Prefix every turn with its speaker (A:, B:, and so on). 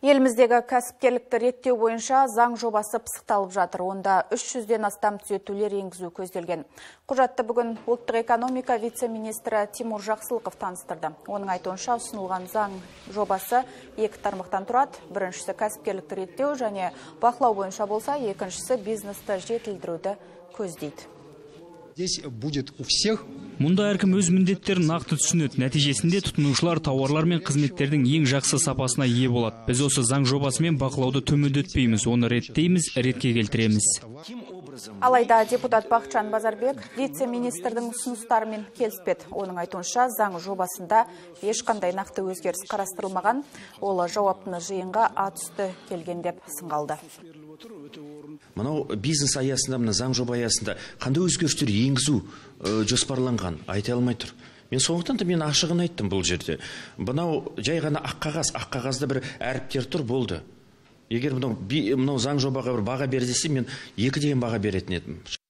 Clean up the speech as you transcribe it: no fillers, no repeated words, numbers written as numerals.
A: Еліміздегі кәсіпкерлікті реттеу бойынша заң жобасы пысықталып жатыр. Онда 300-ден астам түзетулер енгізу көзделген. Құжатты бүгін ұлттық экономика вице-министрі Тимур Жақсылықов таныстырды. Оның айтуынша ұсынылған заң жобасы 2 тармақтан тұрады. Біріншісі кәсіпкерлікті реттеу және бақылау бойынша болса, екіншісі бизнесті жетілдіруді көздейді.
B: Здесь будет у всех.
C: Мұнда әркім өз міндеттерін нақты түсінеді. Нәтижесінде тұтынушылар тауарлар мен қызметтердің ең жақсы сапасына ие болады. Біз осы заң жобасымен бақылауды төмендетпейміз, оны реттейміз, ретке келтіреміз.
A: Алайда депутат Бақытжан Базарбек вице-министрдің ұсыныстарымен келіспеді. Оның айтуынша заң жобасында ешқандай нақты өзгеріс қарастырылмаған. Ол жауаптыны жиынға атүсті келген деп сынға алды.
D: Мынау бизнес аясында, мына заң жоба аясында қандай өзгерістер енгізу жоспарланған айта алмай тұр. Мен сондықтан да мен ашығын айттым бұл жерде. Мынау жай ғана ақ қағазда бір әріптер тұр болды. Егер мынау заң жобаға бір баға бер десе, мен 2 деген баға беретін едім.